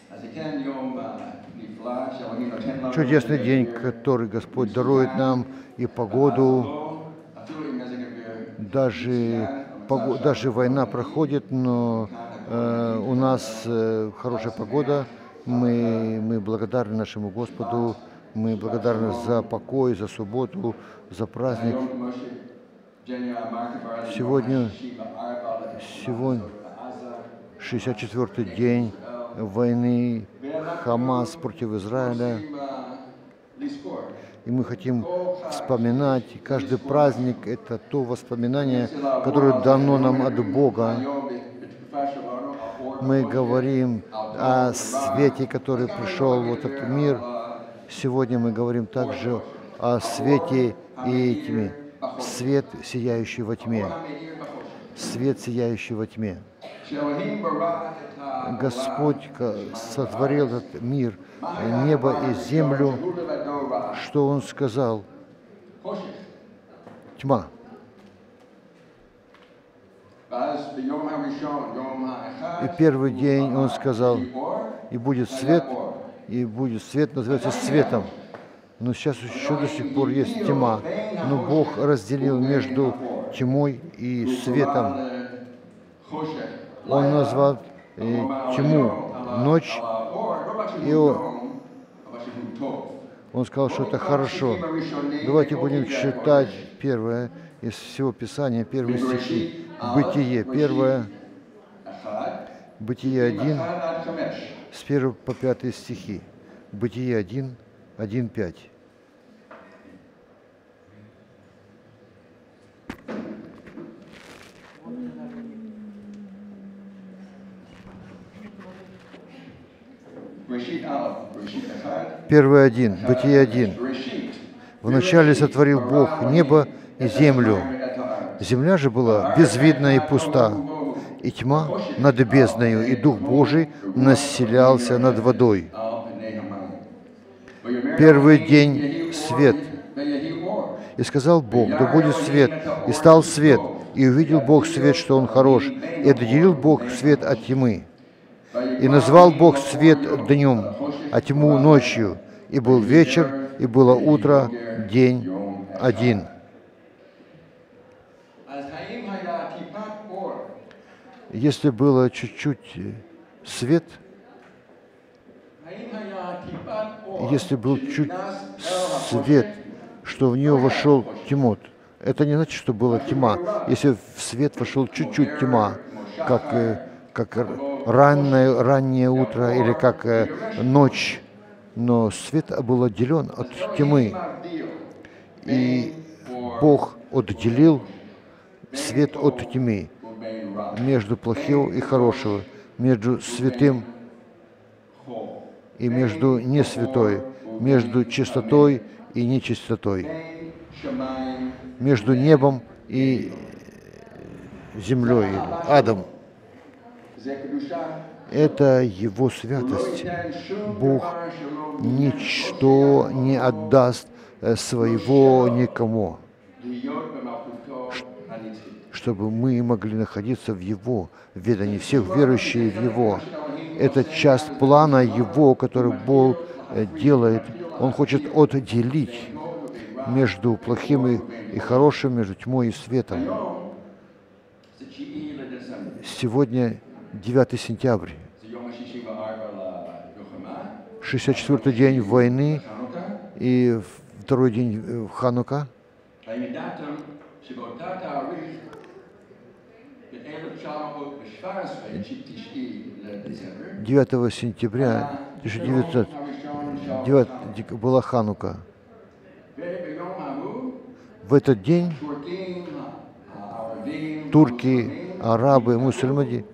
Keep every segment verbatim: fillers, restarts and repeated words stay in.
Чудесный день, который Господь дарует нам, и погоду. Даже, погода, даже война проходит, но э, у нас э, хорошая погода. Мы, мы благодарны нашему Господу. Мы благодарны за покой, за субботу, за праздник. Сегодня, сегодня шестьдесят четвёртый день войны Хамас против Израиля. И мы хотим вспоминать, каждый праздник — это то воспоминание, которое дано нам от Бога. Мы говорим о свете, который пришел в этот мир. Сегодня мы говорим также о свете и тьме. Свет, сияющий во тьме. Свет, сияющий во тьме. Господь сотворил этот мир, небо и землю. Что Он сказал? Тьма. И первый день Он сказал, и будет свет, и будет свет, называется светом. Но сейчас еще до сих пор есть тьма. Но Бог разделил между тьмой и светом. Он назвал э, тьму ночь, и он, он сказал, что это хорошо. Давайте будем читать первое из всего Писания, первые стихи. Бытие, первое, Бытие один, с первого по пятый стихи. Бытие один, один, пять. Первый один, Бытие один. Вначале сотворил Бог небо и землю. Земля же была безвидна и пуста, и тьма над бездною, и Дух Божий населялся над водой. Первый день свет. И сказал Бог, да будет свет, и стал свет, и увидел Бог свет, что он хорош, и отделил Бог свет от тьмы. И назвал Бог свет днем, а тьму ночью. И был вечер, и было утро, день один. Если было чуть-чуть свет, если был чуть свет, что в нее вошел тьмот, это не значит, что была тьма. Если в свет вошел чуть-чуть тьма, как, как раннее, раннее утро или как ночь, но свет был отделен от тьмы. И Бог отделил свет от тьмы, между плохим и хорошим, между святым и между несвятой, между чистотой и нечистотой, между небом и землей, адом. Это Его святость. Бог ничто не отдаст своего никому, чтобы мы могли находиться в Его ведании, всех верующих в Его. Это часть плана Его, который Бог делает. Он хочет отделить между плохим и, и хорошим, между тьмой и светом. Сегодня девятое сентября, шестьдесят четвёртый день войны и второй день Ханука. девятого сентября тысяча девятьсот девятого была Ханука. В этот день турки, арабы, мусульмане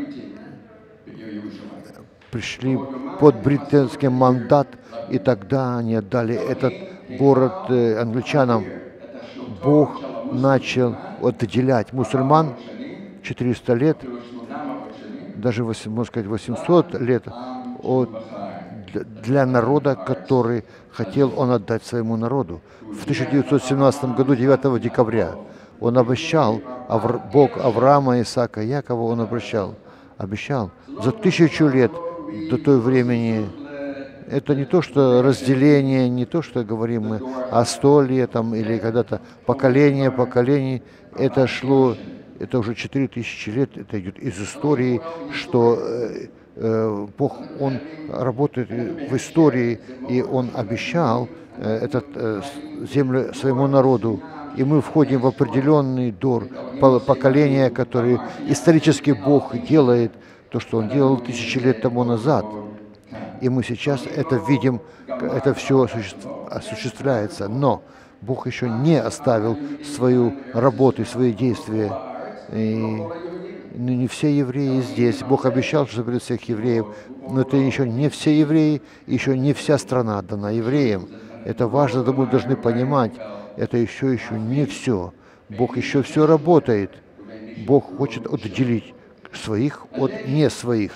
пришли под британский мандат, и тогда они отдали этот город англичанам. Бог начал отделять мусульман четыреста лет, даже, можно сказать, восемьсот лет от, для народа, который хотел он отдать своему народу. В тысяча девятьсот семнадцатом году, девятого декабря, он обещал, Авр, Бог Авраама, Исаака, Якова, он обещал, обещал, за тысячу лет до той времени. Это не то, что разделение, не то, что говорим мы о столе там, или когда-то поколение, поколений. Это шло, это уже четыре тысячи лет, это идет из истории, что э, э, Бог, Он работает в истории, и Он обещал э, этот э, землю своему народу. И мы входим в определенный дор, поколения, которые исторически Бог делает, то, что Он делал тысячи лет тому назад. И мы сейчас это видим, это все осуществляется. Но Бог еще не оставил свою работу, свои действия. И не все евреи здесь. Бог обещал, что заберет всех евреев, но это еще не все евреи, еще не вся страна дана евреям. Это важно, это мы должны понимать. Это еще еще не все. Бог еще все работает. Бог хочет отделить своих от не своих.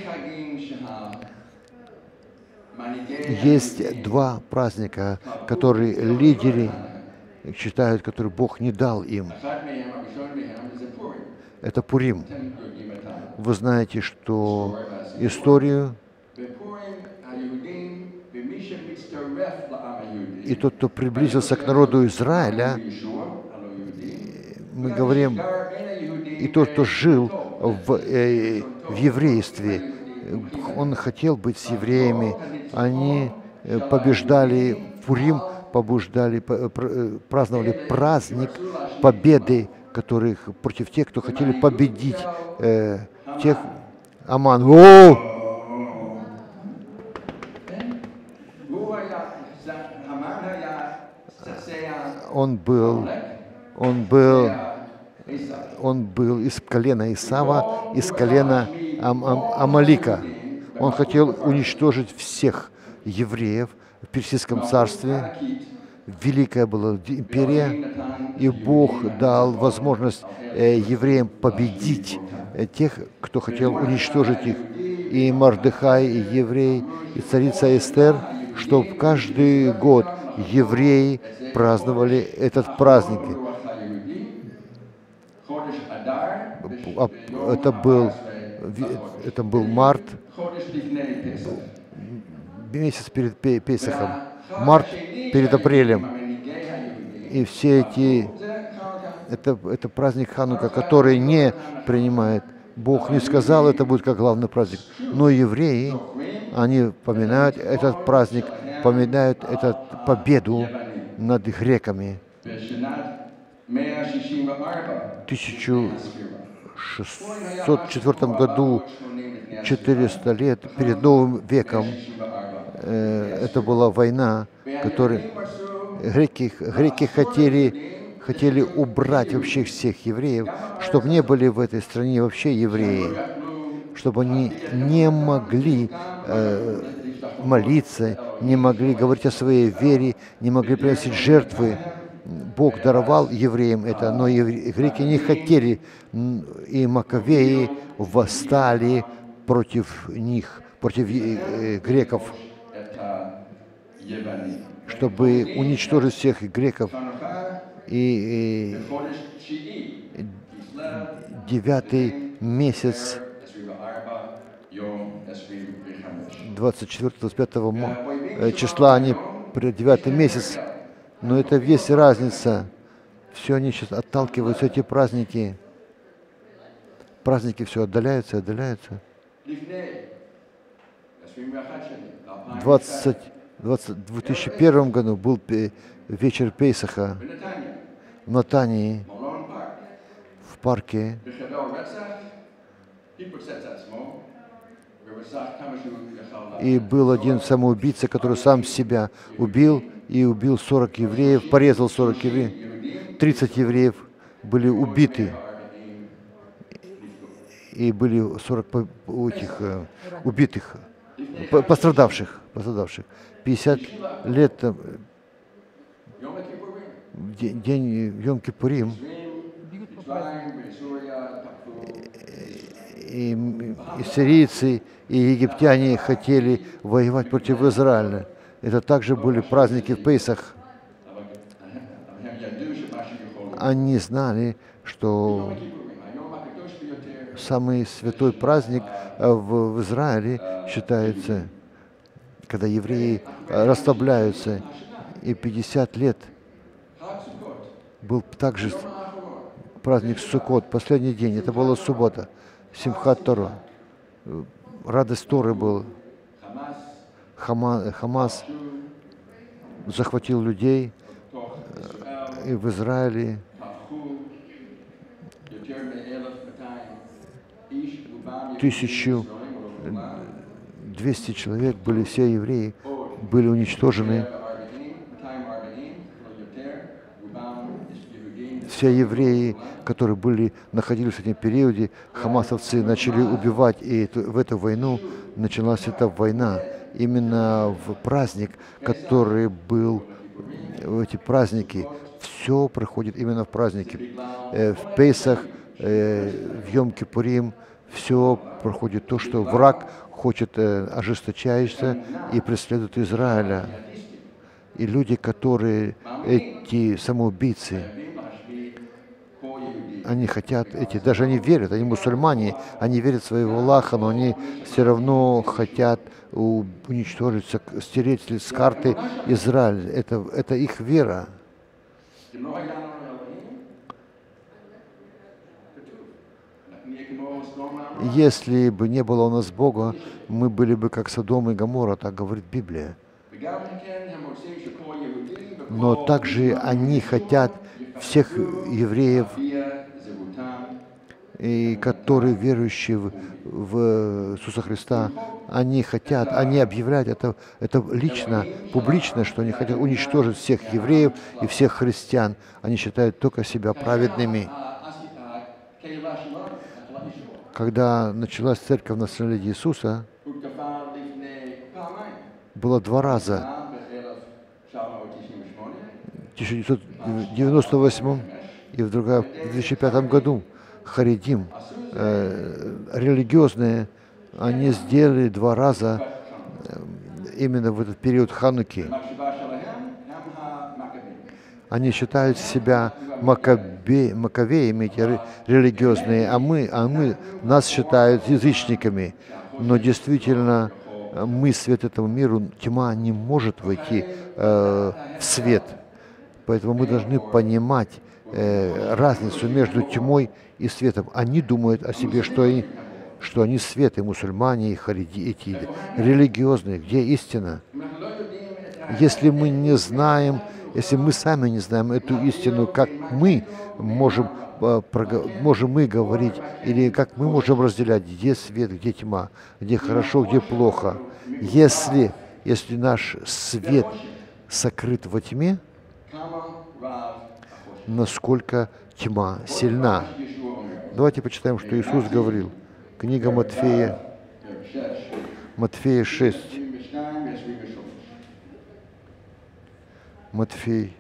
Есть два праздника, которые лидеры считают, которые Бог не дал им. Это Пурим. Вы знаете, что историю и тот, кто приблизился к народу Израиля, мы говорим, и тот, кто жил в, э, в еврействе, он хотел быть с евреями, они побеждали, Пурим побуждали, праздновали праздник победы, которых против тех, кто хотели победить э, тех Аман. О! Он был, он был, он был из колена Исава, из колена Ам -Ам Амалика. Он хотел уничтожить всех евреев в Персидском царстве. Великая была империя, и Бог дал возможность э, евреям победить э, тех, кто хотел уничтожить их. И Мордехай, и еврей, и царица Эстер, что каждый год евреи праздновали этот праздник. Это был, это был март, месяц перед Песахом, март перед апрелем. И все эти, это, это праздник Ханука, который не принимает. Бог не сказал, это будет как главный праздник. Но евреи, они поминают этот праздник, поминают эту победу над греками. В тысяча шестьсот четвёртом году, четыреста лет перед Новым веком, э, это была война, которую греки, греки хотели, хотели убрать вообще всех евреев, чтобы не были в этой стране вообще евреи, чтобы они не могли э, молиться, не могли говорить о своей вере, не могли приносить жертвы. Бог даровал евреям это, но евре... греки не хотели, и Маковеи восстали против них, против э, греков, чтобы уничтожить всех греков. И, и девятый месяц, двадцать четвёртого двадцать пятого числа, они девятый месяц. Но это весь разница. Все они сейчас отталкиваются, эти праздники. Праздники все отдаляются, отдаляются. двадцать, двадцать, в две тысячи первом году был вечер Пейсаха в Натании, в парке. И был один самоубийца, который сам себя убил, и убил сорок евреев, порезал сорок евреев. тридцать евреев были убиты, и были сорок этих э, убитых, пострадавших, пострадавших. пятьдесят лет, э, день Йом-Кипурим, и, и сирийцы, и египтяне хотели воевать против Израиля. Это также были праздники в Пейсах. Они знали, что самый святой праздник в, в Израиле считается, когда евреи расслабляются, и пятьдесят лет был также праздник Суккот, последний день, это была суббота, Симхат Тора, радость Торы был. Хама, Хамас захватил людей и в Израиле тысячу двести человек были, все евреи были уничтожены. Все евреи, которые были, находились в этом периоде, хамасовцы начали убивать, и в эту войну началась эта война. Именно в праздник, который был, в эти праздники, все проходит именно в праздники. Э, в Пейсах, э, в Йом-Кипурим, все проходит то, что враг хочет э, ожесточаться и преследует Израиля. И люди, которые, эти самоубийцы, они хотят, эти, даже они верят, они мусульмане, они верят в своего Аллаха, но они все равно хотят уничтожить, стереть с карты Израиль. Это, это их вера. Если бы не было у нас Бога, мы были бы как Содом и Гоморра, так говорит Библия. Но также они хотят всех евреев, и которые верующие в, в Иисуса Христа, они хотят, они объявляют это, это лично, публично, что они хотят уничтожить всех евреев и всех христиан. Они считают только себя праведными. Когда началась церковь на наследие Иисуса, было два раза. В тысяча девятьсот девяносто восьмом и в другом, в две тысячи пятом году харидим, э, религиозные, они сделали два раза э, именно в этот период Хануки. Они считают себя макабе, маковеями, эти религиозные, а мы, а мы, нас считают язычниками. Но действительно, мы, свет этому миру, тьма не может войти э, в свет. Поэтому мы должны понимать э, разницу между тьмой и светом. Они думают о себе, что они, что они свет, и мусульмане, и хариди, эти религиозные. Где истина? Если мы не знаем, если мы сами не знаем эту истину, как мы можем, э, прого- можем мы говорить, или как мы можем разделять, где свет, где тьма, где хорошо, где плохо. Если, если наш свет сокрыт во тьме, насколько тьма сильна. Давайте почитаем, что Иисус говорил. Книга Матфея, Матфея шесть. Матфей.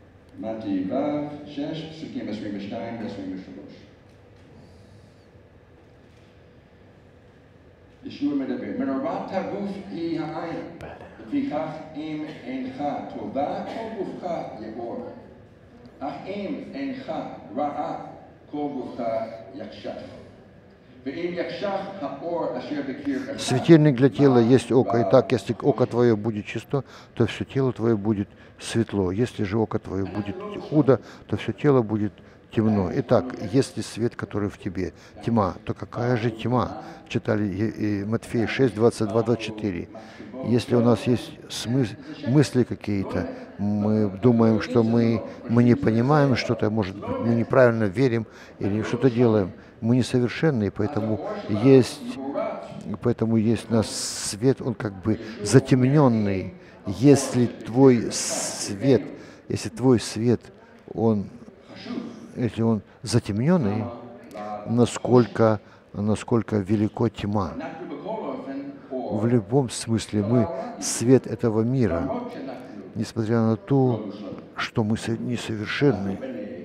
ישוע מדבר, מרובת הגוף היא העין, לפיכך אם אינך טובה, כל גופך יאור. אך אם אינך רעה, כל גופך יקשח. ואם יקשח האור אשר בקרבך. Светильник для тела есть око. Итак, если око твое будет чисто, то все тело твое будет светло. Если же око твое будет худо, то все тело будет темно. Итак, если свет, который в тебе, тьма, то какая же тьма? Читали Матфея шесть, двадцать два, двадцать четыре. Если у нас есть смыс мысли какие-то, мы думаем, что мы, мы не понимаем что-то, может быть, мы неправильно верим или что-то делаем, мы несовершенны, поэтому есть, поэтому есть у нас свет, он как бы затемненный. Если твой свет, если твой свет, он если он затемненный, насколько, насколько велико тьма. В любом смысле мы свет этого мира, несмотря на то, что мы несовершенны.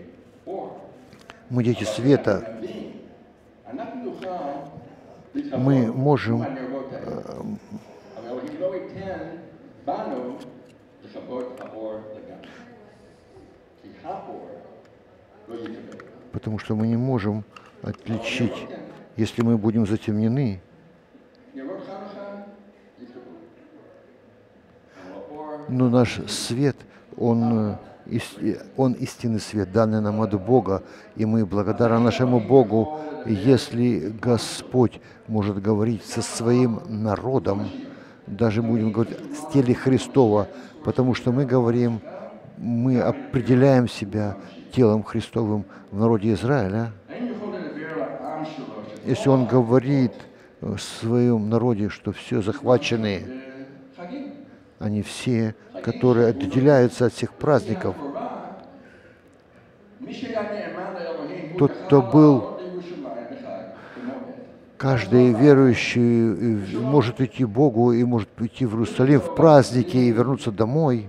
Мы дети света. Мы можем потому что мы не можем отличить Если мы будем затемнены, но наш свет, он, он истинный свет, данный нам от Бога, и мы благодарны нашему Богу, если Господь может говорить со своим народом, даже будем говорить с теле Христова, потому что мы говорим, мы определяем себя телом Христовым в народе Израиля. Если Он говорит в своем народе, что все захвачены, они все, которые отделяются от всех праздников. Тот, кто был, каждый верующий может идти к Богу и может идти в Иерусалим в праздники и вернуться домой.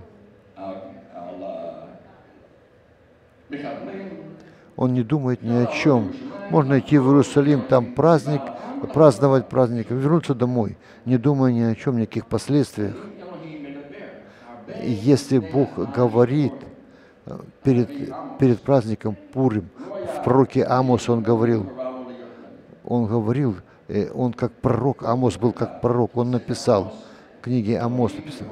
Он не думает ни о чем. Можно идти в Иерусалим, там праздник, праздновать праздник, вернуться домой, не думая ни о чем, никаких последствиях. И если Бог говорит перед, перед праздником Пурим, в пророке Амос Он говорил, Он говорил, он как пророк, Амос был как пророк, он написал, в книге Амос написано,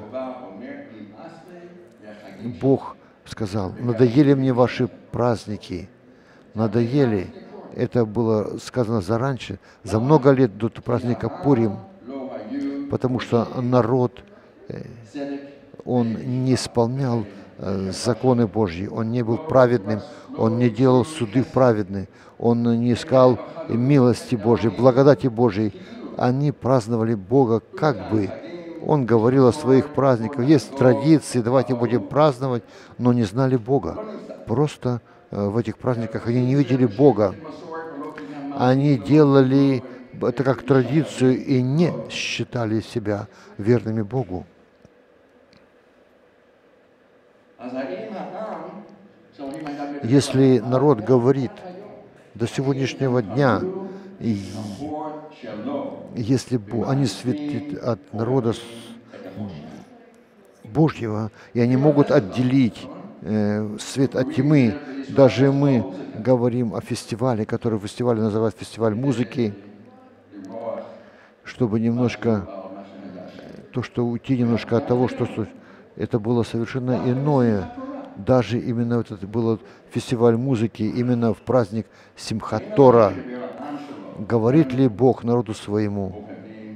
Бог сказал, надоели мне ваши праздники, надоели. Это было сказано зараньше, за много лет до праздника Пурим, потому что народ, он не исполнял законы Божьи, он не был праведным, он не делал суды праведные, он не искал милости Божьей, благодати Божьей. Они праздновали Бога как бы. Он говорил о своих праздниках. Есть традиции, давайте будем праздновать, но не знали Бога. Просто в этих праздниках они не видели Бога. Они делали это как традицию и не считали себя верными Богу. Если народ говорит до сегодняшнего дня, если они светят от народа Божьего, и они могут отделить э, свет от тьмы, даже мы говорим о фестивале, который фестиваль называют фестиваль музыки, чтобы немножко, то, что уйти немножко от того, что это было совершенно иное. Даже именно вот это был фестиваль музыки, именно в праздник Симхат Тора. Говорит ли Бог народу своему,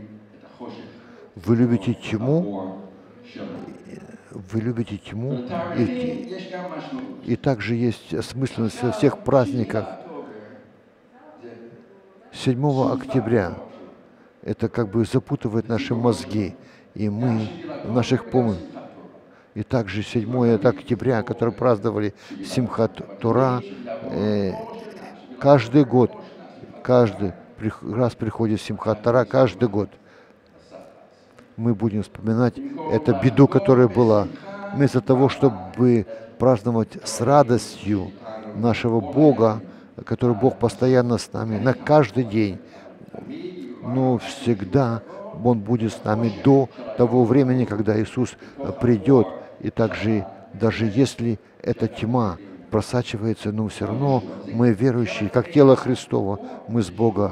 вы любите тьму, вы любите тьму, и, и также есть осмысленность во всех праздниках. седьмого октября это как бы запутывает наши мозги, и мы в наших помыслах. И также седьмого октября, который праздновали Симхат Тора, э, каждый год, каждый раз приходит Симхат Тора, каждый год мы будем вспоминать эту беду, которая была. Вместо того, чтобы праздновать с радостью нашего Бога, который Бог постоянно с нами, на каждый день, но всегда Он будет с нами до того времени, когда Иисус придет. И также, даже если эта тьма просачивается, но все равно мы верующие, как тело Христово, мы с Бога.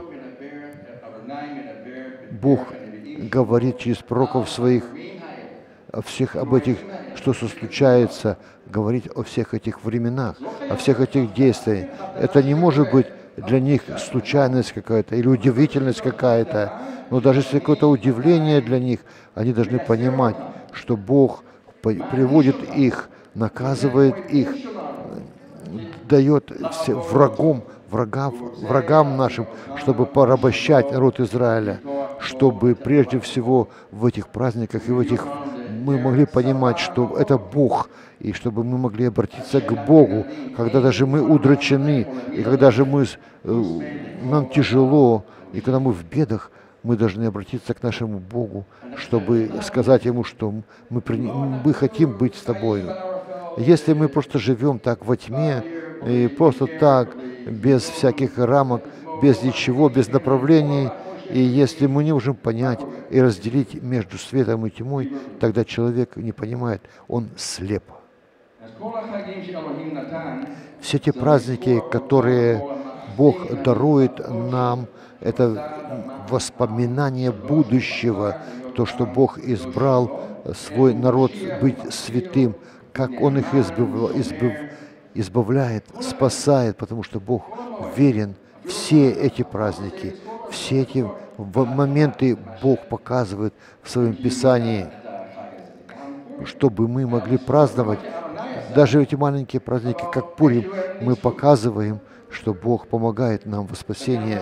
Бог говорит через пророков своих о всех об этих, что случается, говорить о всех этих временах, о всех этих действиях. Это не может быть для них случайность какая-то или удивительность какая-то, но даже если какое-то удивление для них, они должны понимать, что Бог приводит их, наказывает их, дает врагам, врагам, врагам нашим, чтобы порабощать народ Израиля, чтобы прежде всего в этих праздниках и в этих мы могли понимать, что это Бог, и чтобы мы могли обратиться к Богу, когда даже мы удручены, и когда же мы, нам тяжело, и когда мы в бедах, мы должны обратиться к нашему Богу, чтобы сказать Ему, что мы, мы хотим быть с Тобой. Если мы просто живем так во тьме, и просто так, без всяких рамок, без ничего, без направлений, и если мы не можем понять и разделить между светом и тьмой, тогда человек не понимает, он слеп. Все те праздники, которые Бог дарует нам это воспоминание будущего, то, что Бог избрал свой народ быть святым, как Он их избав, избав, избавляет, спасает, потому что Бог верен. Все эти праздники, все эти моменты Бог показывает в Своем Писании, чтобы мы могли праздновать. Даже эти маленькие праздники, как Пурим, мы показываем, что Бог помогает нам во спасении.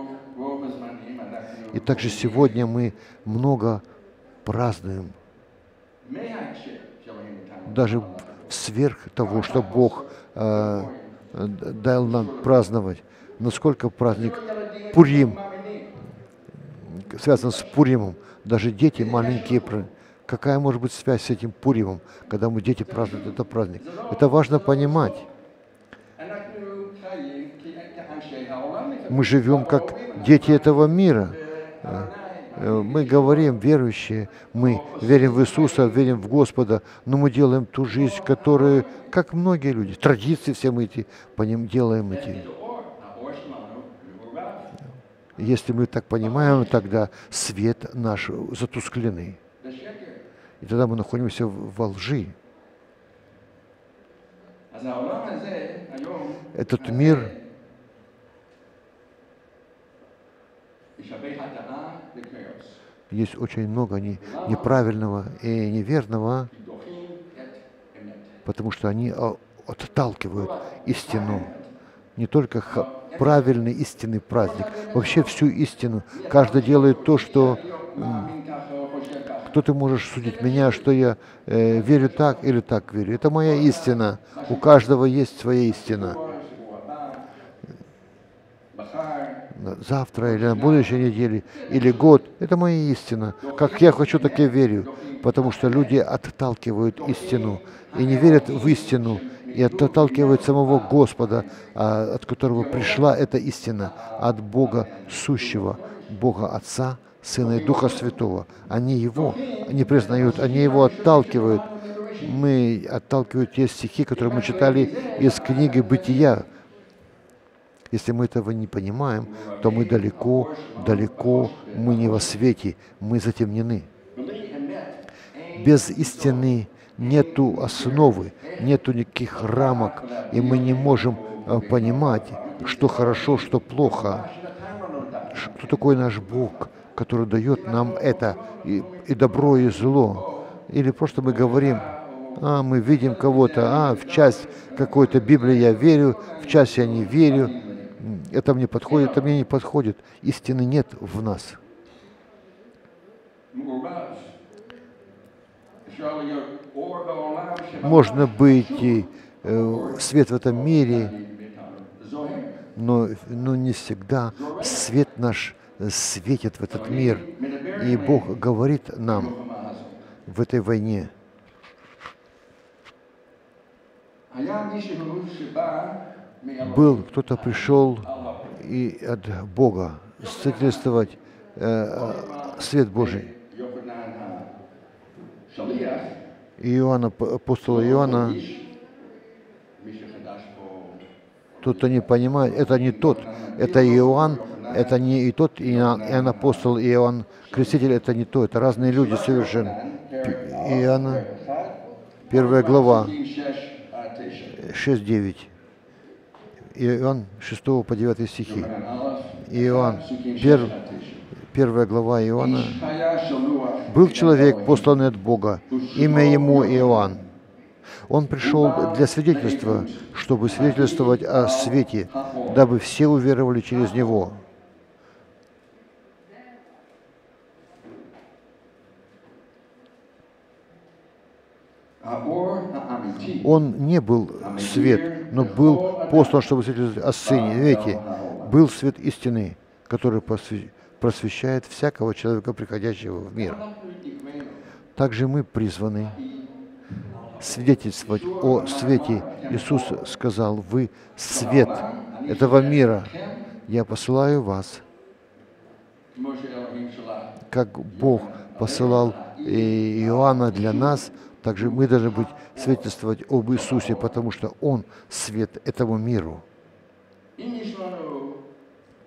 И также сегодня мы много празднуем. Даже сверх того, что Бог э, дал нам праздновать. Насколько праздник Пурим связан с Пуримом. Даже дети маленькие. Какая может быть связь с этим Пуримом, когда мы дети празднуют этот праздник? Это важно понимать. Мы живем как дети этого мира. Мы говорим, верующие, мы верим в Иисуса, верим в Господа, но мы делаем ту жизнь, которую, как многие люди, традиции все мы эти, по ним делаем эти. Если мы так понимаем, тогда свет наш затускленный. И тогда мы находимся во лжи. Этот мир есть очень много не, неправильного и неверного, потому что они отталкивают истину. Не только правильный истинный праздник, вообще всю истину. Каждый делает то, что... Кто ты можешь судить меня, что я э, верю так или так верю? Это моя истина. У каждого есть своя истина. Завтра или на будущей неделе, или год. Это моя истина. Как я хочу, так я верю. Потому что люди отталкивают истину и не верят в истину, и отталкивают самого Господа, от которого пришла эта истина, от Бога сущего, Бога Отца, Сына и Духа Святого. Они Его не признают, они Его отталкивают. Мы отталкиваем те стихи, которые мы читали из книги «Бытия». Если мы этого не понимаем, то мы далеко, далеко, мы не во свете, мы затемнены. Без истины нету основы, нету никаких рамок, и мы не можем понимать, что хорошо, что плохо, кто такой наш Бог, который дает нам это, и, и добро, и зло. Или просто мы говорим, а, мы видим кого-то, а, в часть какой-то Библии я верю, в часть я не верю, это мне подходит, это мне не подходит. Истины нет в нас. Можно быть и, э, свет в этом мире, но, но не всегда свет наш светит в этот мир. И Бог говорит нам в этой войне. Был кто-то пришел и от Бога свидетельствовать э, свет Божий. Иоанна, апостола Иоанна, кто-то не понимает, это не тот, это Иоанн, это не и тот, и Иоанн апостол, и Иоанн Креститель, это не то, это разные люди совершенно. Иоанна, первая глава, шесть девять. Иоанн, шестого по девятый стихи. Иоанн, пер, первая глава Иоанна. Был человек, посланный от Бога, имя ему Иоанн. Он пришел для свидетельства, чтобы свидетельствовать о свете, дабы все уверовали через него. Он не был свет, но был послан, чтобы свидетельствовать о Сыне. Видите, был свет истины, который просвещает всякого человека, приходящего в мир. Также мы призваны свидетельствовать о свете. Иисус сказал: «Вы свет этого мира. Я посылаю вас». Как Бог посылал Иоанна для нас, также мы должны быть свидетельствовать об Иисусе, потому что Он свет этому миру.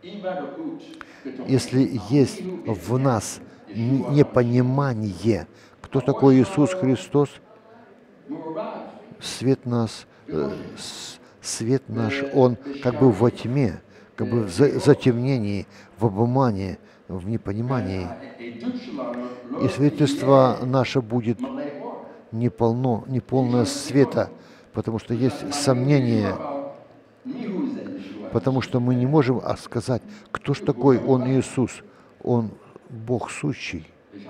Если есть в нас непонимание, кто такой Иисус Христос, свет нас, э, свет наш, он как бы во тьме, как бы в затемнении, в обмане, в непонимании. И свидетельство наше будет неполно, неполное света, потому что есть сомнения, потому что мы не можем сказать, кто ж такой Он Иисус. Он Бог сущий.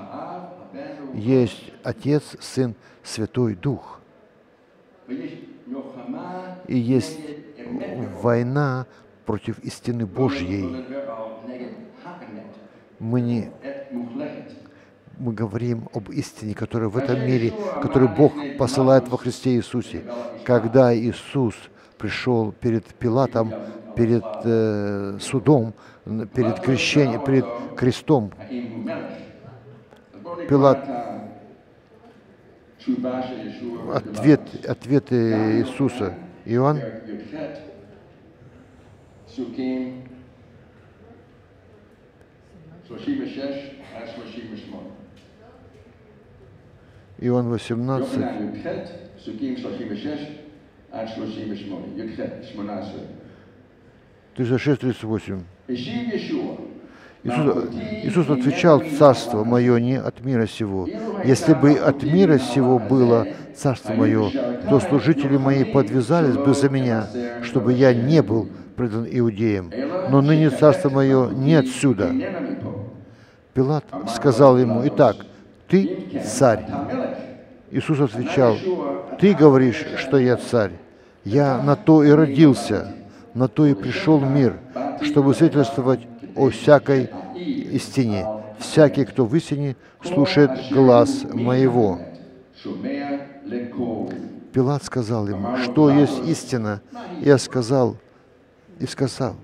Есть Отец, Сын, Святой Дух. И есть война против истины Божьей. Мы не мы говорим об истине, которая в этом мире, которую Бог посылает во Христе Иисусе. Когда Иисус пришел перед Пилатом, перед э, судом, перед крещением, перед крестом, Пилат, ответ, ответы Иисуса, Иоанн, Иоанн восемнадцать, тридцать шесть тридцать восемь. Иисус, Иисус отвечал: «Царство мое не от мира сего. Если бы от мира сего было царство мое, то служители мои подвязались бы за меня, чтобы я не был предан иудеям. Но ныне царство мое не отсюда». Пилат сказал ему: «Итак, ты царь?» Иисус отвечал: «Ты говоришь, что я царь. Я на то и родился, на то и пришел в мир, чтобы свидетельствовать о всякой истине. Всякий, кто в истине, слушает глас моего». Пилат сказал ему: «Что есть истина?» Я сказал, и сказал.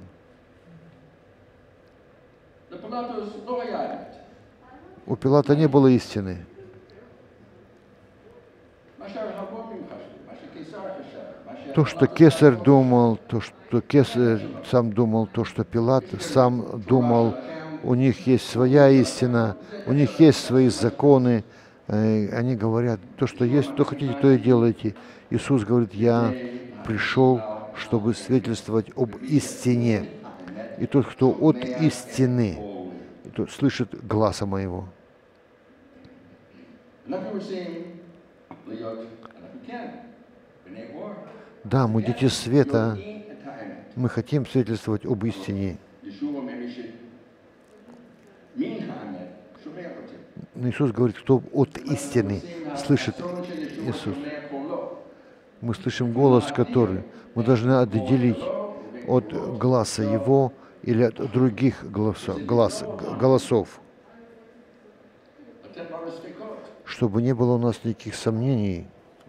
У Пилата не было истины. То, что Кесарь думал, то, что Кесарь сам думал, то, что Пилат сам думал, у них есть своя истина, у них есть свои законы. Они говорят: то, что есть, то хотите, то и делайте. Иисус говорит: «Я пришел, чтобы свидетельствовать об истине. И тот, кто от истины, тот слышит гласа моего». Да, мы дети света, мы хотим свидетельствовать об истине. Но Иисус говорит: кто от истины слышит Иисус. Мы слышим голос, который мы должны отделить от гласа Его или от других голосов, глаз, голосов, чтобы не было у нас никаких сомнений,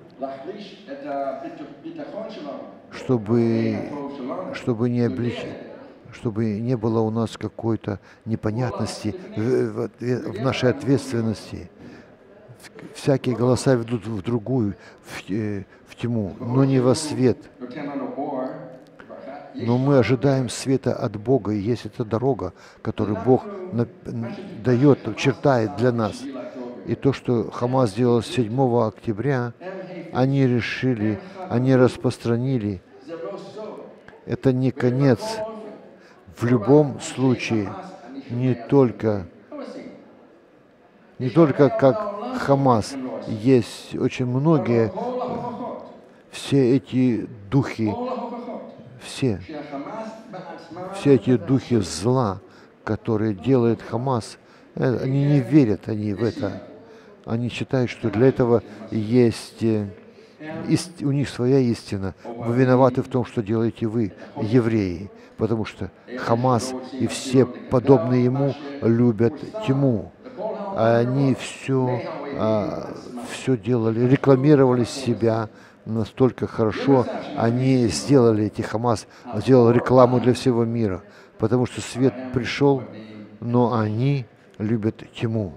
чтобы, чтобы, не, облич... чтобы не было у нас какой-то непонятности в, в, в нашей ответственности. Всякие голоса ведут в другую, в, в тьму, но не во свет. Но мы ожидаем света от Бога, и есть эта дорога, которую Бог на, дает, чертает для нас. И то, что Хамас сделал седьмого октября, они решили, они распространили. Это не конец. В любом случае, не только, не только как Хамас, есть очень многие, все эти духи, все, все эти духи зла, которые делает Хамас, они не верят они в это. Они считают, что для этого есть, есть у них своя истина. Вы виноваты в том, что делаете вы, евреи, потому что Хамас и все подобные ему любят тьму. А они все, а, все делали, рекламировали себя настолько хорошо. Они сделали, эти Хамас сделал рекламу для всего мира, потому что свет пришел, но они любят тьму.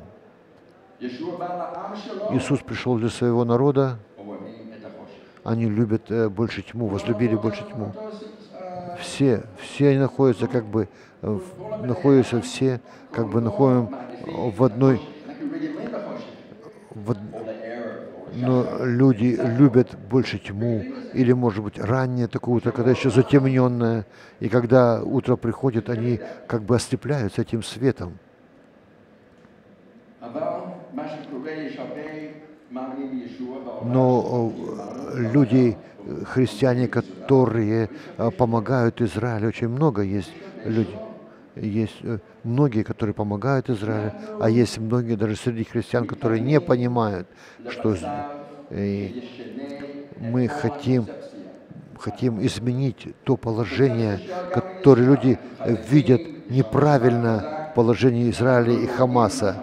Иисус пришел для своего народа, они любят э, больше тьму, возлюбили больше тьму. все, все они находятся как бы, в- находятся все, как бы находим в одной, в од- но люди любят больше тьму, или, может быть, раннее такое утро, когда еще затемненное, и когда утро приходит, они как бы ослепляются этим светом. Но э, люди, э, христиане, которые э, помогают Израилю, очень много есть людей. Есть э, многие, которые помогают Израилю, а есть многие даже среди христиан, которые не понимают, что з- э, мы хотим, хотим изменить то положение, которое люди э, видят неправильно положение Израиля и Хамаса.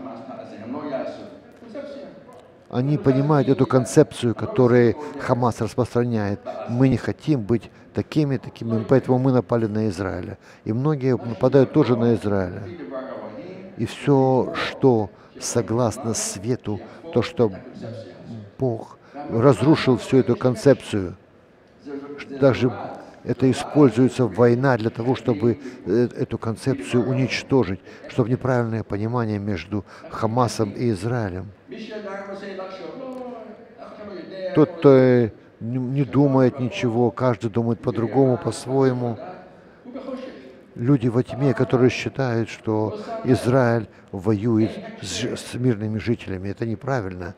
Они понимают эту концепцию, которую Хамас распространяет. Мы не хотим быть такими, такими, поэтому мы напали на Израиля. И многие нападают тоже на Израиля. И все, что согласно свету, то, что Бог разрушил всю эту концепцию, даже это используется война для того, чтобы э, эту концепцию уничтожить, чтобы неправильное понимание между Хамасом и Израилем. Тот, кто э, не не думает ничего, каждый думает по-другому, по-своему. Люди во тьме, которые считают, что Израиль воюет с, жи- с мирными жителями. Это неправильно.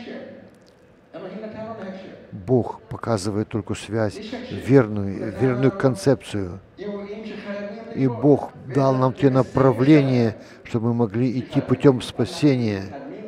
Бог показывает только связь, верную, верную концепцию. И Бог дал нам те направления, чтобы мы могли идти путем спасения.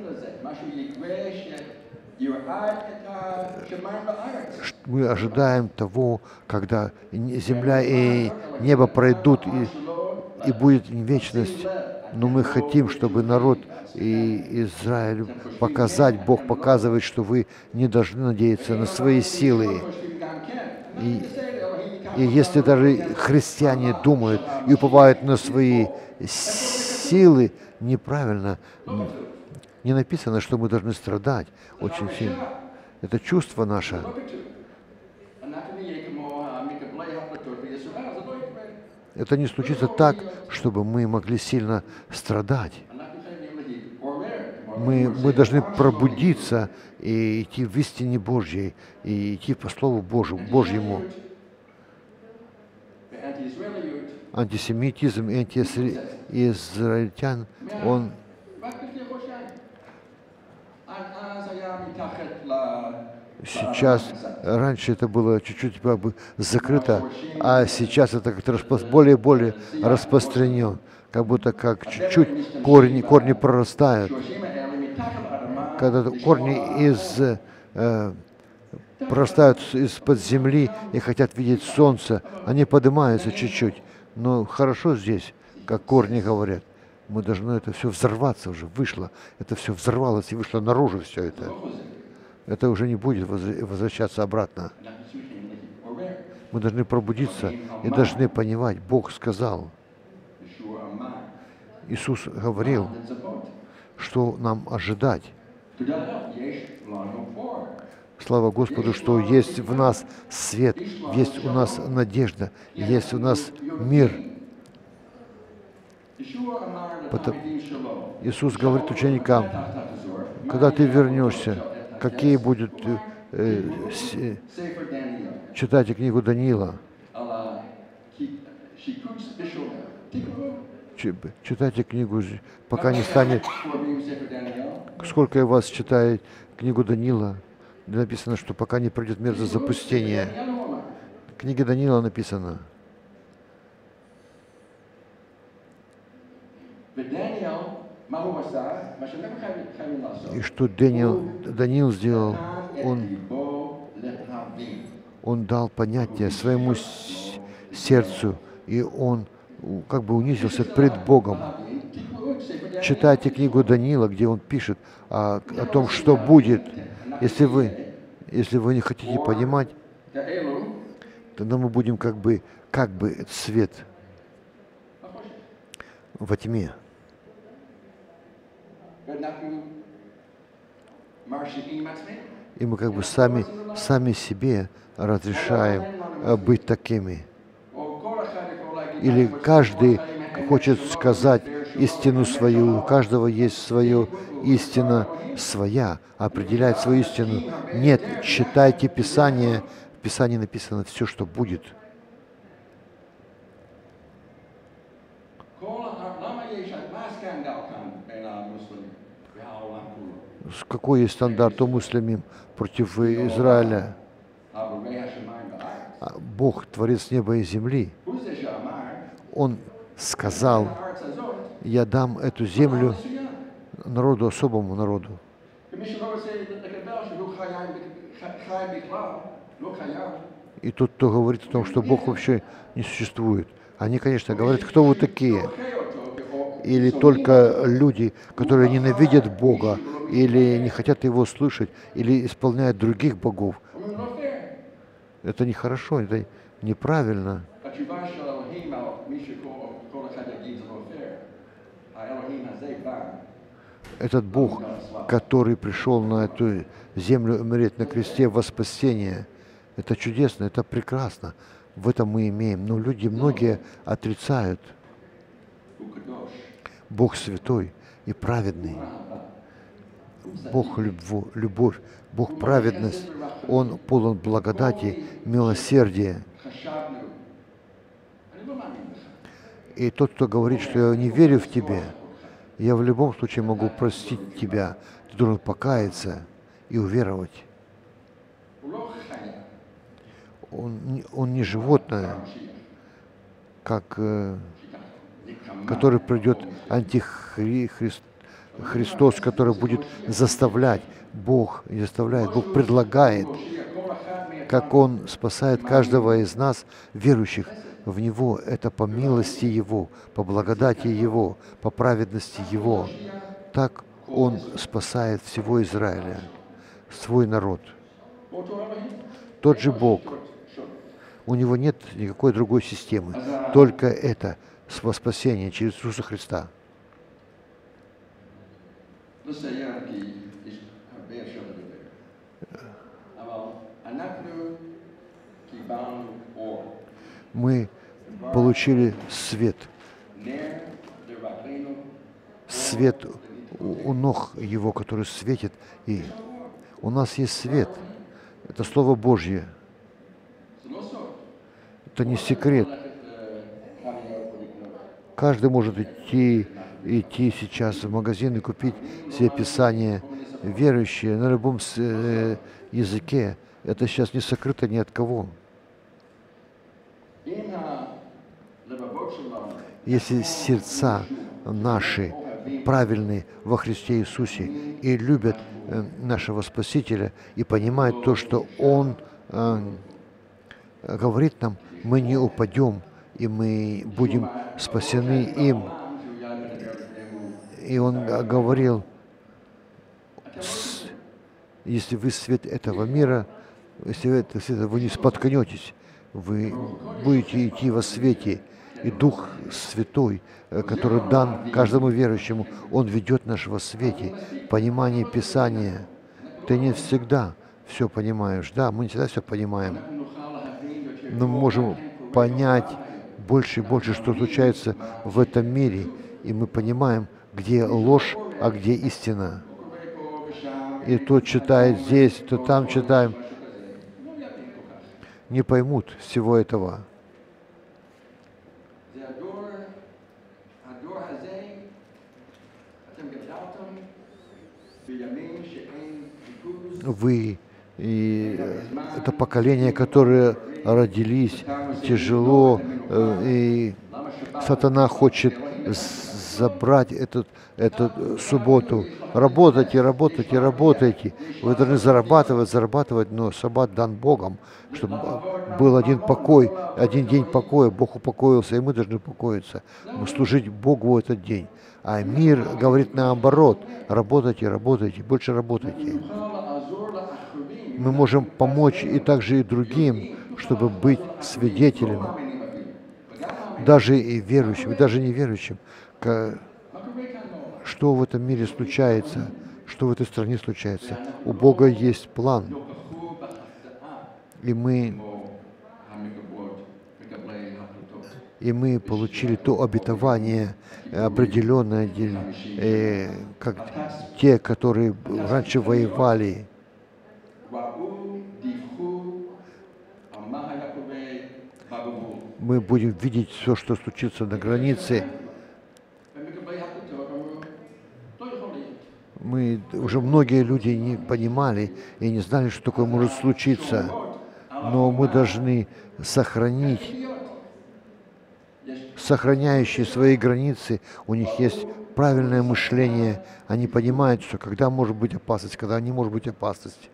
Ш- Мы ожидаем того, когда н- земля и небо пройдут, и, и будет вечность. Но мы хотим, чтобы народ и Израиль показать, Бог показывает, что вы не должны надеяться на свои силы. И, и если даже христиане думают и уповают на свои силы, неправильно. Н- Не написано, что мы должны страдать очень сильно. Это чувство наше. Это не случится так, чтобы мы могли сильно страдать. Мы, мы должны пробудиться и идти в истине Божьей, и идти по Слову Божьему, Божьему. Антисемитизм и антиизраильтян, он сейчас, раньше это было чуть-чуть как бы закрыто, а сейчас это как-то распро- более и более распространен, как будто как чуть-чуть корни, корни прорастают. Когда корни из, э, прорастают с- из-под земли и хотят видеть солнце, они поднимаются чуть-чуть. Но хорошо здесь, как корни говорят, мы должны это все взорваться уже, вышло, это все взорвалось и вышло наружу все это. Это уже не будет возра- возвращаться обратно. Мы должны пробудиться и должны понимать, Бог сказал, Иисус говорил, что нам ожидать. Слава Господу, что есть в нас свет, есть у нас надежда, есть у нас мир. Потом Иисус говорит ученикам, когда ты вернешься, какие будут, э, э, с- э, читайте книгу Даниила, Чи- читайте книгу, ж- пока не станет, сколько я вас читает книгу Даниила, написано, что пока не придет мерзость запустения. В книге Даниила написано, и что Даниил, Даниил сделал, он, он дал понятие своему с- сердцу, и он у- как бы унизился пред Богом. Читайте книгу Даниила, где он пишет о, о том, что будет, если вы, если вы не хотите понимать, тогда мы будем как бы, как бы свет во тьме. И мы как бы сами, сами себе разрешаем э, быть такими. или каждый хочет сказать истину свою, у каждого есть свое истина своя, определять свою истину. Нет, читайте Писание, в Писании написано все, что будет. Какой есть стандарт у мусульман против Израиля? Бог, Творец неба и земли, Он сказал: я дам эту землю народу, особому народу. И тот, кто говорит о том, что Бог вообще не существует, они, конечно, говорят, кто вы такие? Или только люди, которые ненавидят Бога, или не хотят Его слышать, или исполняют других богов. Это нехорошо, это неправильно. Этот Бог, который пришел на эту землю умереть на кресте во спасение, это чудесно, это прекрасно. В этом мы имеем. Но люди многие отрицают. Бог святой и праведный. Бог любовь, Бог праведность. Он полон благодати, милосердия. И тот, кто говорит, что я не верю в тебя, я в любом случае могу простить тебя. Ты должен покаяться и уверовать. Он, он не животное, как, э, который придет антихрист, Христос, который будет заставлять. Бог не заставляет, Бог предлагает, как Он спасает каждого из нас, верующих в Него. Это по милости Его, по благодати Его, по праведности Его. Так Он спасает всего Израиля, свой народ. Тот же Бог. У Него нет никакой другой системы. Только это спасение через Иисуса Христа. Мы получили свет. Свет у ног Его, который светит. И у нас есть свет. Это Слово Божье. Это не секрет. Каждый может идти, идти сейчас в магазин и купить себе Писание, верующие на любом языке. Это сейчас не сокрыто ни от кого. Если сердца наши правильные во Христе Иисусе и любят нашего Спасителя и понимают то, что Он э, говорит нам, мы не упадем, и мы будем спасены им. И Он говорил, если вы свет этого мира, если вы, это свет, вы не споткнетесь, вы будете идти во свете. И Дух Святой, который дан каждому верующему, Он ведет нас во свете, понимание Писания. Ты не всегда все понимаешь. Да, мы не всегда все понимаем. Но мы можем понять больше и больше, что случается в этом мире. И мы понимаем, где ложь, а где истина. И тот читает здесь, то там читаем. Не поймут всего этого. Вы, и это поколение, которое родились тяжело, и сатана хочет забрать этот, эту субботу. Работайте, работайте, работайте. Вы должны зарабатывать, зарабатывать, но саббат дан Богом, чтобы был один покой, один день покоя. Бог упокоился, и мы должны покоиться. Мы служить Богу в этот день. А мир говорит наоборот. Работайте, работайте, больше работайте. Мы можем помочь и также и другим, чтобы быть свидетелями. Даже и верующим, и даже неверующим. Что в этом мире случается, что в этой стране случается. У Бога есть план. И мы, и мы получили то обетование определенное, э, как те, которые раньше воевали. Мы будем видеть все, что случится на границе. Мы уже многие люди не понимали и не знали, что такое может случиться. Но мы должны сохранить, сохраняющие свои границы, у них есть правильное мышление. Они понимают, что когда может быть опасность, когда не может быть опасность.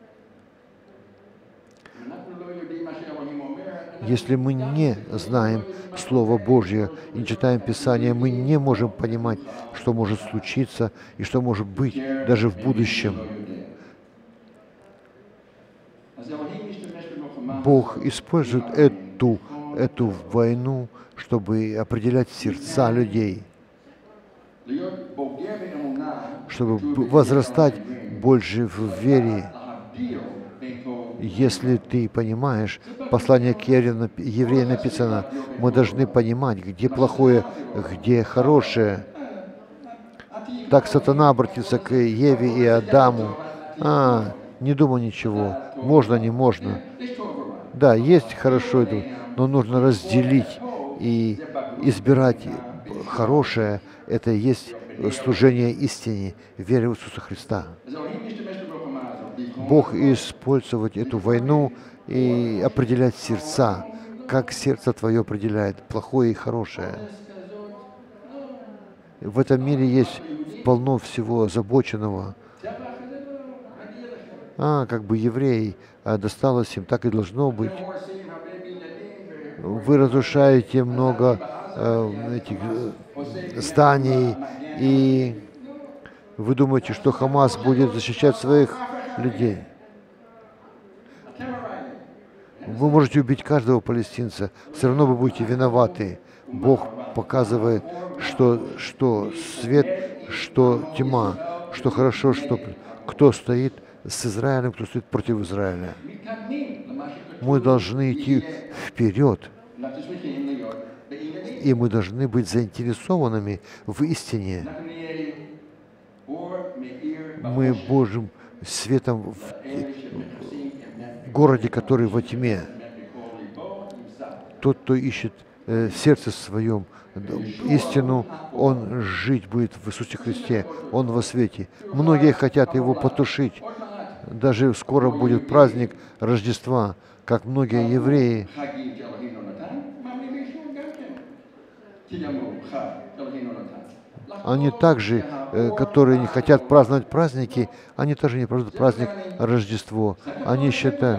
Если мы не знаем Слово Божье и не читаем Писание, мы не можем понимать, что может случиться и что может быть даже в будущем. Бог использует эту, эту войну, чтобы определять сердца людей, чтобы возрастать больше в вере. Если ты понимаешь, послание к евреям написано, мы должны понимать, где плохое, где хорошее. Так сатана обратился к Еве и Адаму. А, не думай ничего, можно, не можно. Да, есть хорошо, но нужно разделить и избирать хорошее. Это и есть служение истине, вере в Иисуса Христа. Бог использовать эту войну и определять сердца, как сердце твое определяет плохое и хорошее. В этом мире есть полно всего озабоченного. А, как бы евреи, а досталось им, так и должно быть. Вы разрушаете много э, этих э, зданий, и вы думаете, что Хамас будет защищать своих людей. Вы можете убить каждого палестинца, все равно вы будете виноваты. Бог показывает, что, что свет, что тьма, что хорошо, что кто стоит с Израилем, кто стоит против Израиля. Мы должны идти вперед, и мы должны быть заинтересованными в истине. Мы Божьим светом в городе, который во тьме. Тот, кто ищет э, в сердце своем истину, он жить будет в Иисусе Христе, он во свете. Многие хотят его потушить. Даже скоро будет праздник Рождества, как многие евреи Они также, э, которые не хотят праздновать праздники, они тоже не празднуют праздник Рождество. Они считают.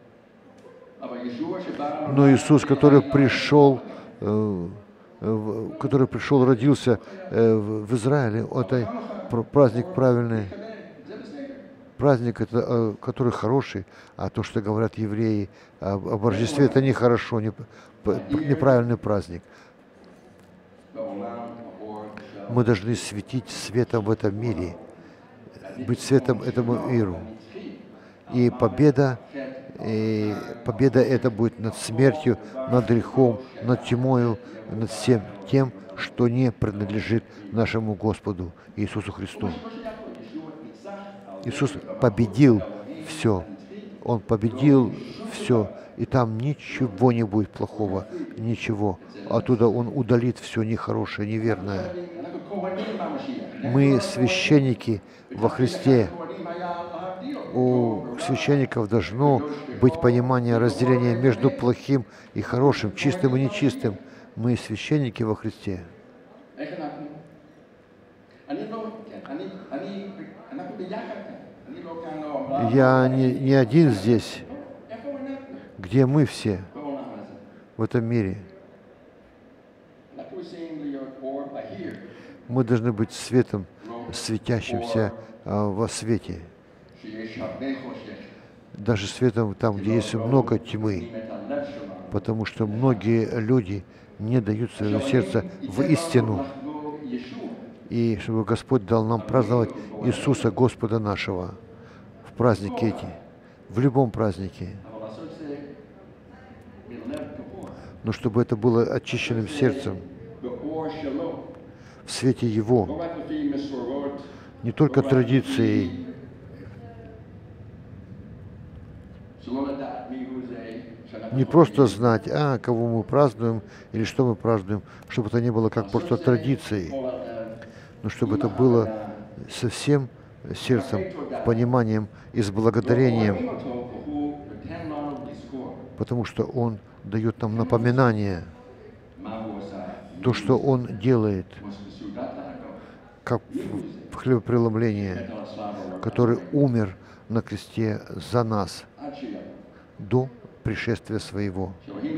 Но Иисус, который пришел, э, э, который пришел, родился э, в Израиле, это праздник правильный. Праздник, это, э, который хороший, а то, что говорят евреи об, об Рождестве, это нехорошо, не, неправильный праздник. Мы должны светить светом в этом мире, быть светом этому миру. И победа, и победа это будет над смертью, над грехом, над тьмою, над всем тем, что не принадлежит нашему Господу Иисусу Христу. Иисус победил все. Он победил все. И там ничего не будет плохого, ничего. Оттуда Он удалит все нехорошее, неверное. Мы священники во Христе. У священников должно быть понимание разделения между плохим и хорошим, чистым и нечистым. Мы священники во Христе. Я не, не один здесь. Где мы все в этом мире? Мы должны быть светом, светящимся а, во свете. Даже светом там, где есть много тьмы. Потому что многие люди не дают своего сердца в истину. И чтобы Господь дал нам праздновать Иисуса Господа нашего в празднике эти, в любом празднике. но чтобы это было очищенным сердцем в свете Его, не только традицией, не просто знать, а, кого мы празднуем или что мы празднуем, чтобы это не было как просто традицией, но чтобы это было со всем сердцем, пониманием и с благодарением, потому что Он дает нам напоминание, то, что Он делает, как в хлебопреломлении, который умер на кресте за нас до пришествия Своего.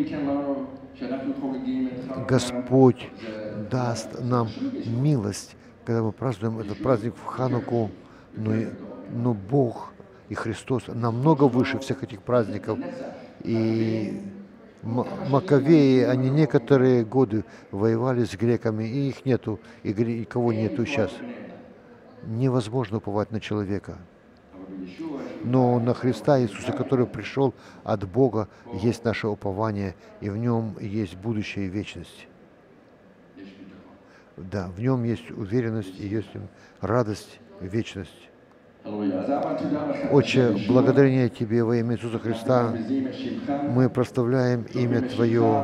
Господь даст нам милость, когда мы празднуем этот праздник в Хануку, но, но Бог и Христос намного выше всех этих праздников. И Маковеи, они некоторые годы воевали с греками, и их нету, и никого нету сейчас. Невозможно уповать на человека. Но на Христа Иисуса, который пришел от Бога, есть наше упование, и в Нем есть будущее и вечность. Да, в Нем есть уверенность, и есть радость, вечность. Отче, благодарение Тебе во имя Иисуса Христа, мы прославляем имя Твое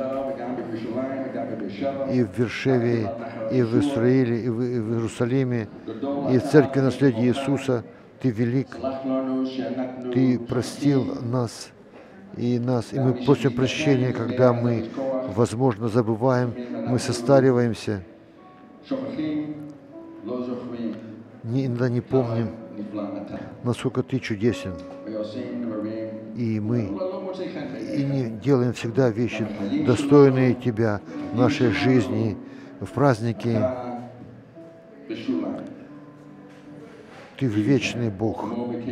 и в Вершеве, и в Израиле, и в Иерусалиме, и в Церкви Наследия Иисуса. Ты велик, Ты простил нас и нас, и мы просим прощения, когда мы, возможно, забываем, мы состариваемся, не, иногда не помним, насколько Ты чудесен, и мы и не делаем всегда вещи, достойные Тебя в нашей жизни, в праздники. Ты вечный Бог.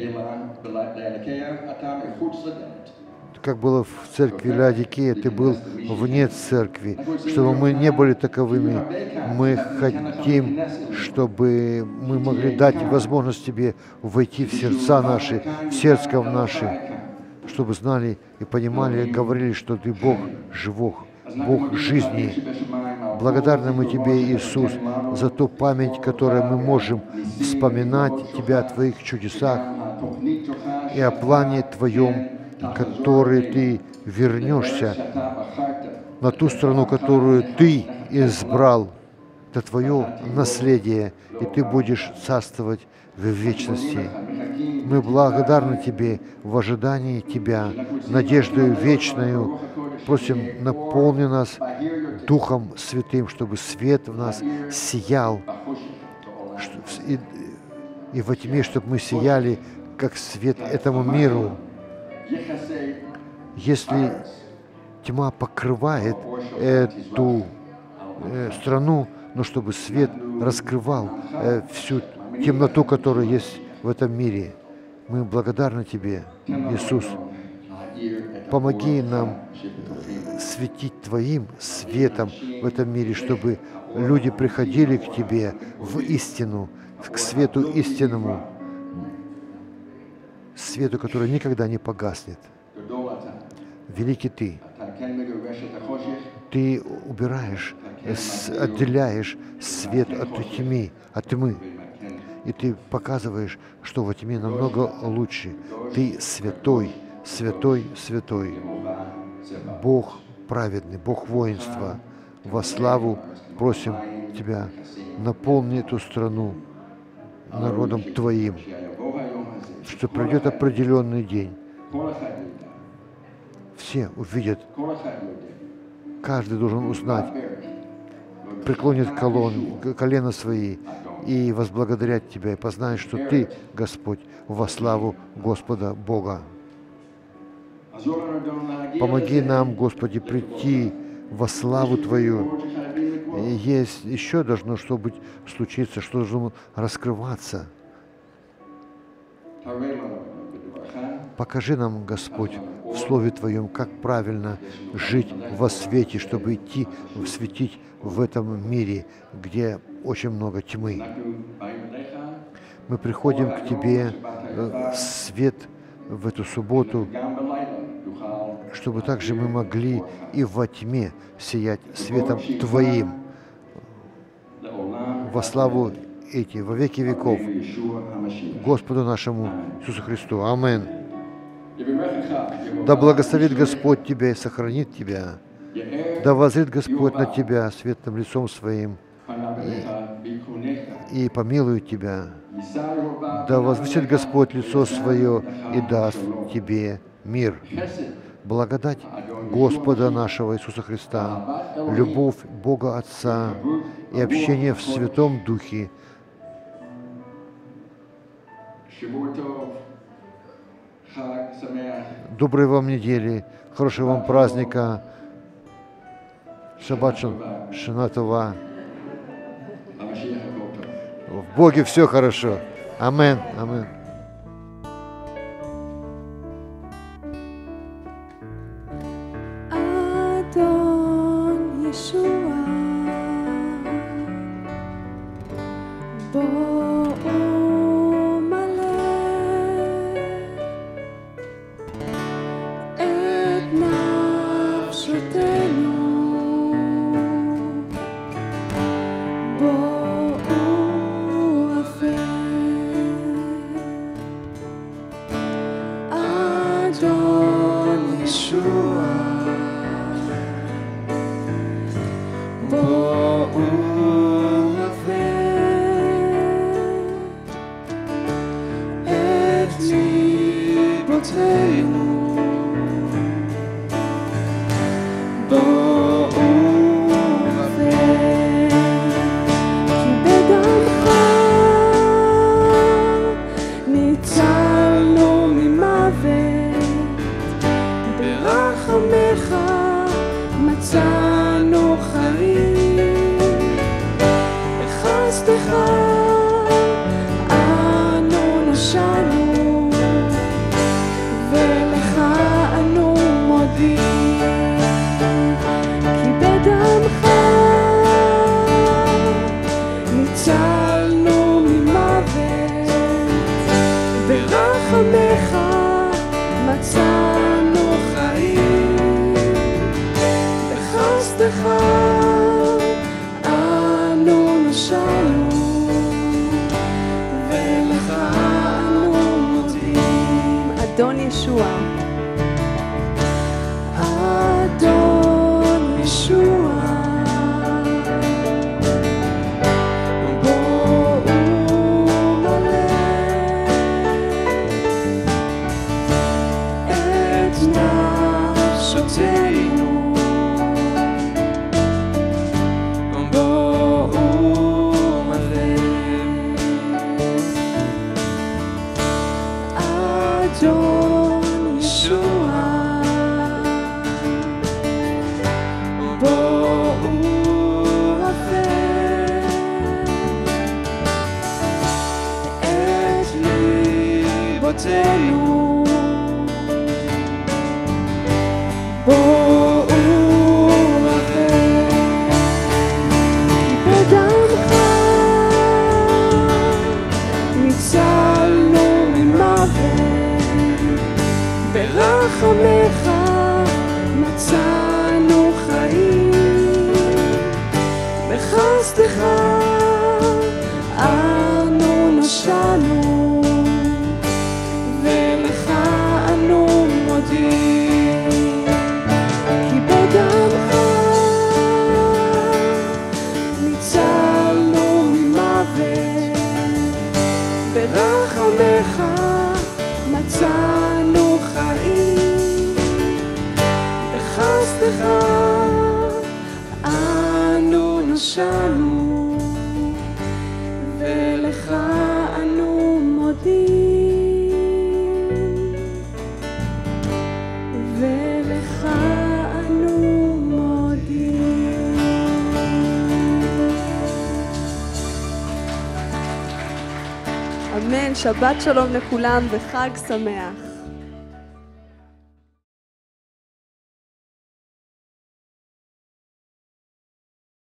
Как было в церкви Лаодикея, Ты был вне церкви. Чтобы мы не были таковыми, мы хотим, чтобы мы могли дать возможность Тебе войти в сердца наши, в сердца наши, чтобы знали и понимали, говорили, что Ты Бог живой, Бог жизни. Благодарны мы Тебе, Иисус, за ту память, которой мы можем вспоминать Тебя о Твоих чудесах и о плане Твоем, который Ты вернешься на ту страну, которую Ты избрал. Это Твое наследие, и Ты будешь царствовать в вечности. Мы благодарны Тебе в ожидании Тебя, надеждою вечною. Просим, наполни нас Духом Святым, чтобы свет в нас сиял, и, и во тьме, чтобы мы сияли, как свет этому миру. Если тьма покрывает эту э, страну, но чтобы свет раскрывал э, всю темноту, которая есть в этом мире. Мы благодарны Тебе, Иисус. Помоги нам светить Твоим светом в этом мире, чтобы люди приходили к Тебе в истину, к свету истинному, свету, который никогда не погаснет. Великий Ты. Ты убираешь, отделяешь свет от тьмы, от тьмы. И Ты показываешь, что во тьме намного лучше. Ты святой, святой, святой. Бог праведный, Бог воинства. Во славу просим Тебя, наполни эту страну народом Твоим, что придет определенный день. Все увидят, каждый должен узнать, преклонит колон, колено свои и возблагодарят Тебя, и познают, что Ты, Господь, во славу Господа Бога. Помоги нам, Господи, прийти во славу Твою. И есть еще должно что быть случиться, что должно раскрываться. Покажи нам, Господь, в Слове Твоем, как правильно жить во свете, чтобы идти светить в этом мире, где очень много тьмы. Мы приходим к Тебе, свет в эту субботу, чтобы также мы могли и во тьме сиять светом Твоим во славу эти, во веки веков, Господу нашему Иисусу Христу. Амин. Да благословит Господь тебя и сохранит тебя. Да воззрит Господь на тебя светлым лицом Своим и, и помилует тебя. Да возвысит Господь лицо Свое и даст тебе мир. Благодать Господа нашего Иисуса Христа, любовь Бога Отца и общение в Святом Духе доброй вам недели, хорошего вам праздника, Шаббат Шана Това. В Боге все хорошо. Амин. Амин. Адон Йешуа, בואו מלא את נפשותינו, בואו עפה אדון ישוע, בואו מצאנו חיים, בחסדך אנו נושענו, ולך אנו מודים, כי בדמך ניצלנו ממוות, ברחמך מצאנו חיים, בחסדך אנו נושענו, ולך אנו מודים. אדון ישוע, אדון ישוע, בואו מלא את נפשותינו, אדון ישוע, בואו עפה את ליבותינו, בואו עפה, כי בדמך ניצלנו ממוות, ברחמך מצאנו חיים, בחסדך אנו נושענו, ולך אנו מודים, כי בדמך ניצלנו ממוות, ברחמך מצאנו חיים, בחסדך אנו נושענו, ולך אנו מודים, ולך אנו מודים. אמן. שבת שלום לכולם וחג שמח.